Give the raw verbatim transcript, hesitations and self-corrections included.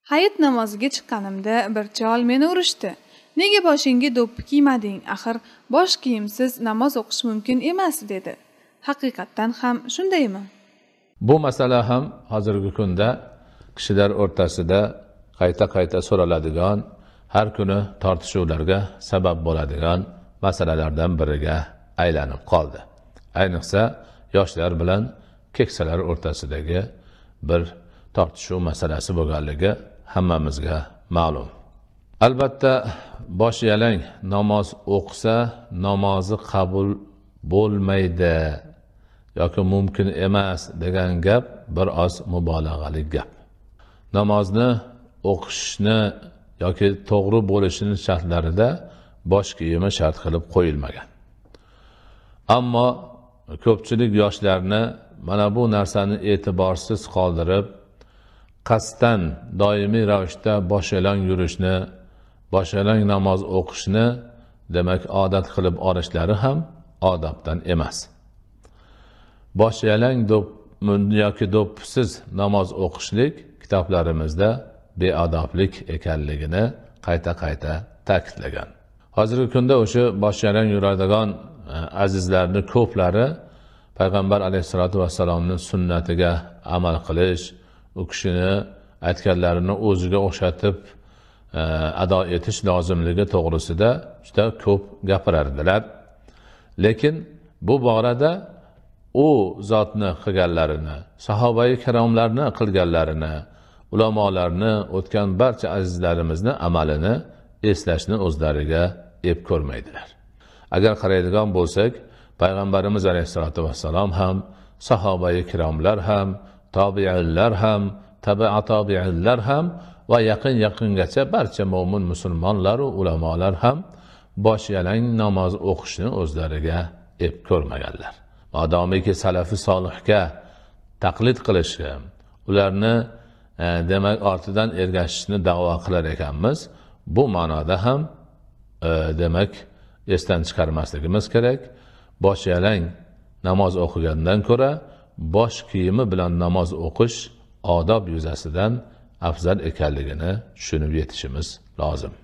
Hayit namoziga chiqqanimda bir chol meni urishdi. Nega boshingga do'ppi kiymading? Axir bosh kiyimsiz namoz o'qish mumkin emas dedi. Haqiqatan ham shundaymi? Bu masala ham hozirgi kunda kishilar o'rtasida qayta-qayta so'raladigan, har kuni tortishuvlarga sabab bo'ladigan masalalardan biriga aylanib qoldi. Ayniqsa yoshlar bilan keksalar o'rtasidagi bir tortishuv masalasi bo'lganligi hammamizga ma'lum. Albatta bosh yalang namoz o'qisa namozi qabul bo'lmaydi yoki mumkin emas degan gap bir oz mubolag'ali gap. Namozni o'qishni yoki to'g'ri bo'lishini shartlarida bosh kiyimi shart qilib qo'yilmagan. Ammo ko'pchilik yoshlarni mana bu narsani e'tiborsiz qoldirib, qasddan doimiy ravishda bosh yalang yurishni, bosh yalang namoz o'qishni demak odat qilib olishlari ham odobdan emas. Bosh yalang do'p yoki do'ppisiz namoz o'qishlik kitoblarimizda beodoblik ekanligini qayta-qayta ta'kidlagan. Hozirgi kunda o'sha bosh yalang yuradigan azizlarning ko'plari Payg'ambar alayhisolatu vassalomning sunnatiga amal qilish, u kishini aytganlarini o'ziga o'xshatib ado etish lozimligi to'g'risida juda ko'p gapirardilar. Lekin bu borada u zotni qilganlarini, sahobai kiromlarni qilganlarini, ulamolarni, o'tgan barcha azizlarimizni amalini eslashni o'zlariga ep ko'rmaydilar. Agar qaraydigan bo'lsak, Payg'ambarimiz alayhisolatu vassalom ham, sahobai kiromlar ham, tobiinlar ham, tabi'a tobiinlar ham va yaqin yaqingacha barcha mo'min musulmonlar va ulamolar ham bosh yalang namoz o'qishni o'zlariga ep ko'rmaganlar. Madomiki salafi solihga taqlid qilishni, ularni e, demak ortidan ergashishni da'vo qilar ekanmiz. Bu ma'noda ham e, demak esdan chiqarmasligimiz kerak. Bosh yalang namoz o'qigandan ko'ra bosh kiyimi bilan namoz o'qish odob yuzasidan afzal ekanligini tushunib yetishimiz lozim.